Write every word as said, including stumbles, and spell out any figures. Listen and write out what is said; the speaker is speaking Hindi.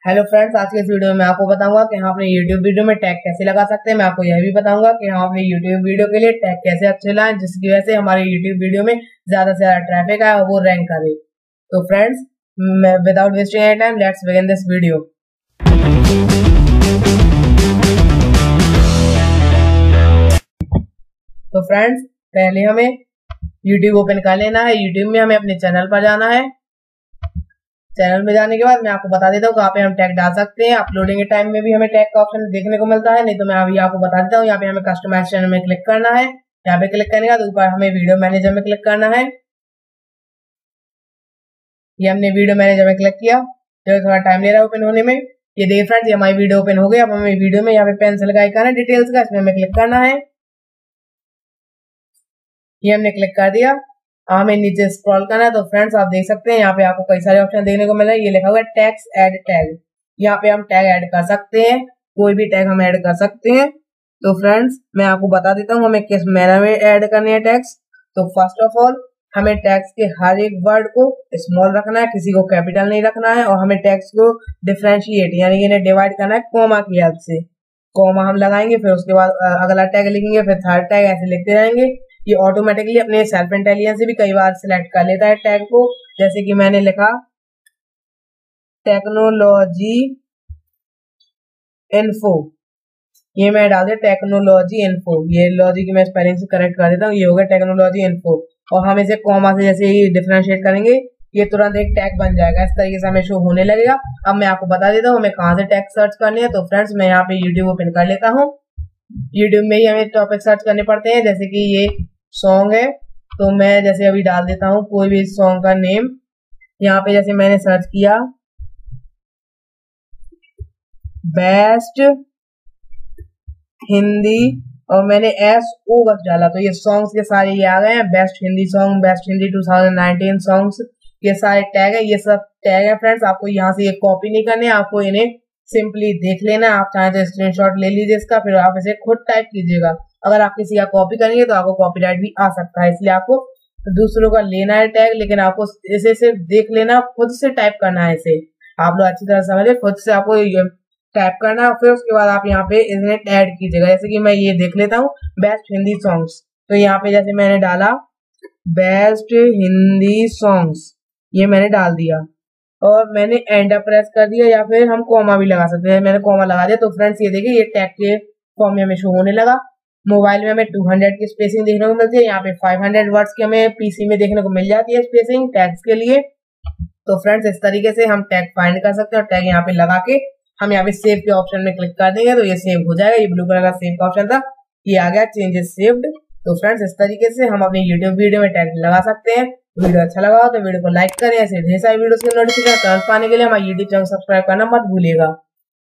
हेलो फ्रेंड्स, आज के इस वीडियो में मैं आपको बताऊंगा कि हम अपने यूट्यूब वीडियो में टैग कैसे लगा सकते हैं। मैं आपको यह भी बताऊंगा कि हम अपने यूट्यूब वीडियो के लिए टैग कैसे अच्छे लाएं जिसकी वजह से हमारे यूट्यूब वीडियो में ज्यादा से ज्यादा ट्रैफिक आए और वो रैंक करे। तो friends, without wasting any time, let's begin this video. तो फ्रेंड्स, पहले हमें यूट्यूब ओपन कर लेना है। यूट्यूब में हमें अपने चैनल पर जाना है। चैनल में जाने के बाद मैं आपको बता देता हूँ कहाँ पे हम टैग डाल सकते हैं। अपलोडिंग के टाइम में भी हमें टैग का ऑप्शन देखने को मिलता है, नहीं तो मैं अभी आपको बता देता हूँ। यहाँ पे हमें कस्टमाइज चैनल में क्लिक करना है। यहाँ पे क्लिक करने के बाद ऊपर हमें वीडियो मैनेजर में क्लिक करना है। ये हमने वीडियो मैनेजर में क्लिक किया, तो थोड़ा टाइम ले रहा है ओपन होने में। ये देखिए फ्रेंड्स, ये हमारी वीडियो ओपन हो गई। अब हमें वीडियो में यहाँ पे पेंसिल का आइकन है डिटेल्स का, इसमें हमें क्लिक करना है। ये हमने क्लिक कर दिया। हमें नीचे स्क्रॉल करना है। तो फ्रेंड्स, आप देख सकते हैं यहाँ पे आपको कई सारे ऑप्शन देखने को मिल रहे हैं। ये लिखा हुआ है टैग्स ऐड टैग। यहाँ पे हम टैग ऐड कर सकते हैं, कोई भी टैग हम ऐड कर सकते हैं। तो फ्रेंड्स, मैं आपको बता देता हूँ हमें किस मैनर में ऐड करने हैं टैग्स। तो फर्स्ट ऑफ ऑल, हमें टैग्स के हर एक वर्ड को स्मॉल रखना है, किसी को कैपिटल नहीं रखना है। और हमें टैग्स को डिफरेंशिएट यानी इन्हें डिवाइड करना है कॉमा की हेल्प से। कॉमा हम लगाएंगे, फिर उसके बाद अगला टैग लिखेंगे, फिर थर्ड टैग, ऐसे लिखते रहेंगे। ये ऑटोमेटिकली अपने सेल्फ इंटेलिजेंस से भी कई बार सिलेक्ट कर लेता है टैग को। जैसे कि मैंने लिखा टेक्नोलॉजी इन्फो, ये मैं डाल दिया टेक्नोलॉजी इन्फो। ये लॉजी की मैं स्पेलिंग से करेक्ट कर देता हूँ। ये हो गया टेक्नोलॉजी इन्फो। और हम इसे कॉमा से जैसे ही डिफरेंशिएट करेंगे, ये तुरंत एक टैग बन जाएगा। इस तरीके से हमें शो होने लगेगा। अब मैं आपको बता देता हूँ हमें कहाँ से टैग सर्च करने हैं। तो फ्रेंड्स, मैं यहाँ पे यूट्यूब ओपन कर लेता हूँ। यूट्यूब में ही हमें टॉपिक सर्च करने पड़ते हैं। जैसे कि ये सॉन्ग है, तो मैं जैसे अभी डाल देता हूँ कोई भी सॉन्ग का नेम। यहाँ पे जैसे मैंने सर्च किया बेस्ट हिंदी, और मैंने एस ओ बस डाला, तो ये सॉन्ग्स के सारे ये आ गए हैं। Best Hindi song, best Hindi two thousand nineteen songs, ये सारे टैग है। ये सब टैग है फ्रेंड्स। आपको यहाँ से ये कॉपी नहीं करने, आपको इन्हें सिंपली देख लेना। आप चाहें तो स्क्रीनशॉट ले लीजिए इसका, फिर आप इसे खुद टाइप कीजिएगा। अगर आप किसी का कॉपी करेंगे तो आपको कॉपीराइट भी आ सकता है, इसलिए आपको दूसरों का लेना है टैग, लेकिन आपको इसे सिर्फ देख लेना, खुद से टाइप करना है। इसे आप लोग अच्छी तरह समझे, खुद से आपको टाइप करना है। फिर उसके बाद आप यहाँ पे इन्हें ऐड कीजिएगा। जैसे कि मैं ये देख लेता हूँ बेस्ट हिंदी सॉन्ग्स, तो यहाँ पे जैसे मैंने डाला बेस्ट हिंदी सॉन्ग्स, ये मैंने डाल दिया और मैंने एंटर प्रेस कर दिया, या फिर हम कॉमा भी लगा सकते हैं। मैंने कॉमा लगा दिया। तो फ्रेंड्स, ये देखिए ये टैग के फॉर्म में हमें शो होने लगा। मोबाइल में हमें टू हंड्रेड की स्पेसिंग देखने को मिलती है, यहाँ पे फाइव हंड्रेड वर्ड्स की हमें पीसी में देखने को मिल जाती है स्पेसिंग टैग्स के लिए। तो फ्रेंड्स, इस तरीके से हम टैग फाइंड कर सकते हैं और टैग यहाँ पे लगा के हम यहाँ पे सेव के ऑप्शन में क्लिक कर देंगे तो ये सेव हो जाएगा। ये ब्लू कलर का सेव का ऑप्शन था, ये आ गया चेंजेस सेव्ड। तो फ्रेंड्स, इस तरीके से हम अपने यूट्यूब वीडियो में टैग लगा सकते हैं। वीडियो अच्छा लगा हो तो वीडियो को लाइक करें। ऐसे ढेर सारी वीडियो के नोटिफिकेशन पाने के लिए हमारे यूट्यूब चैनल सब्सक्राइब करना मत भूलिएगा।